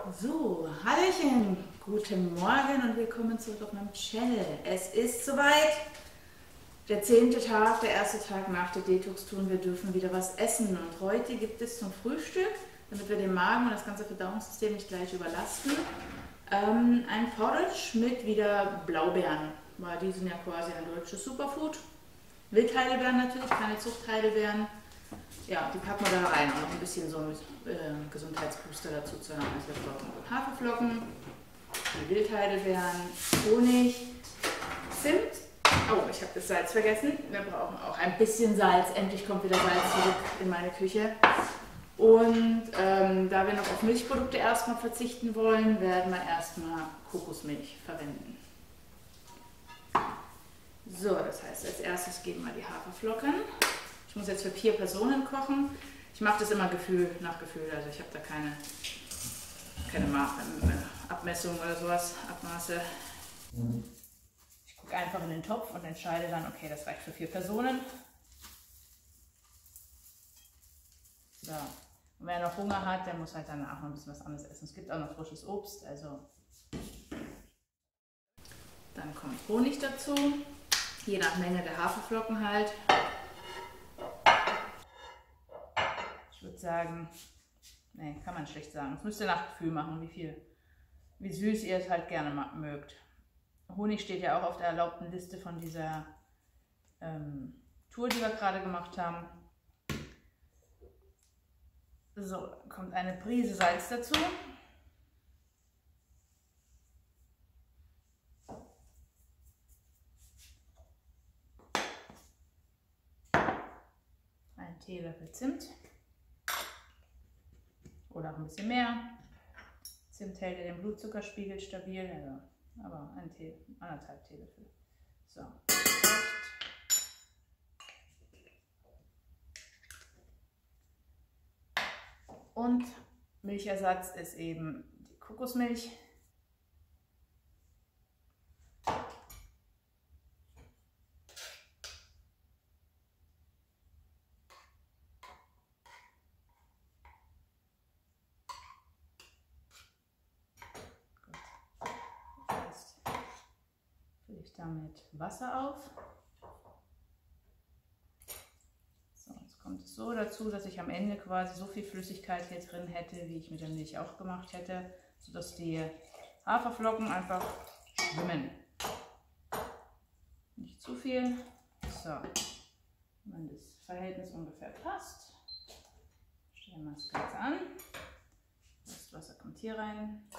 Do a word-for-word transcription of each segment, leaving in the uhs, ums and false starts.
So, Hallöchen, guten Morgen und willkommen zurück auf meinem Channel. Es ist soweit, der zehnte Tag, der erste Tag nach der Detox-Tour und wir dürfen wieder was essen. Und heute gibt es zum Frühstück, damit wir den Magen und das ganze Verdauungssystem nicht gleich überlasten, ähm, ein Porridge mit wieder Blaubeeren, weil die sind ja quasi ein deutsches Superfood. Wildheidelbeeren natürlich, keine Zuchtheidelbeeren. Ja, die packen wir da rein und noch ein bisschen so äh, Gesundheitsbooster dazu zu haben. Also wir brauchen Haferflocken, die Wildheidelbeeren, Honig, Zimt. Oh, ich habe das Salz vergessen. Wir brauchen auch ein bisschen Salz. Endlich kommt wieder Salz zurück in meine Küche. Und ähm, da wir noch auf Milchprodukte erstmal verzichten wollen, werden wir erstmal Kokosmilch verwenden. So, das heißt, als erstes geben wir die Haferflocken. Ich muss jetzt für vier Personen kochen. Ich mache das immer Gefühl nach Gefühl, also ich habe da keine, keine Abmessung oder sowas, Abmaße. Ich gucke einfach in den Topf und entscheide dann, okay, das reicht für vier Personen. So. Und wer noch Hunger hat, der muss halt danach noch ein bisschen was anderes essen. Es gibt auch noch frisches Obst, also. Dann kommt Honig dazu, je nach Menge der Haferflocken halt. Ich würde sagen, nee, kann man schlecht sagen. Das müsst ihr nach Gefühl machen, wie viel, wie süß ihr es halt gerne mögt. Honig steht ja auch auf der erlaubten Liste von dieser ähm, Tour, die wir gerade gemacht haben. So, kommt eine Prise Salz dazu. Ein Teelöffel Zimt. Oder auch ein bisschen mehr. Zimt hält ja den Blutzuckerspiegel stabil, also, aber ein Tee, anderthalb Teelöffel. So. Und Milchersatz ist eben die Kokosmilch. Damit Wasser auf. So, jetzt kommt es so dazu, dass ich am Ende quasi so viel Flüssigkeit hier drin hätte, wie ich mit der Milch auch gemacht hätte, sodass die Haferflocken einfach schwimmen. Nicht zu viel. So, wenn das Verhältnis ungefähr passt, stellen wir das Ganze an. Das Wasser kommt hier rein.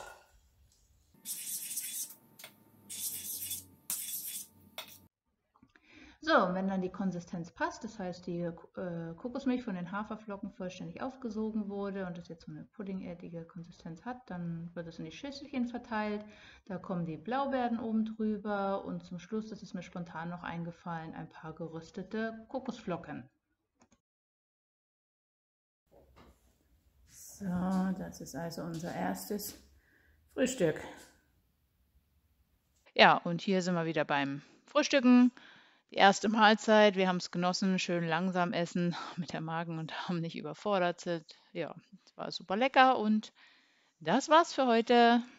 So, wenn dann die Konsistenz passt, das heißt die äh, Kokosmilch von den Haferflocken vollständig aufgesogen wurde und das jetzt so eine puddingartige Konsistenz hat, dann wird es in die Schüsselchen verteilt. Da kommen die Blaubeeren oben drüber und zum Schluss, das ist mir spontan noch eingefallen, ein paar geröstete Kokosflocken. So, das ist also unser erstes Frühstück. Ja, und hier sind wir wieder beim Frühstücken. Die erste Mahlzeit, wir haben es genossen, schön langsam essen, mit der Magen und haben nicht überfordert sind. Ja, es war super lecker und das war's für heute.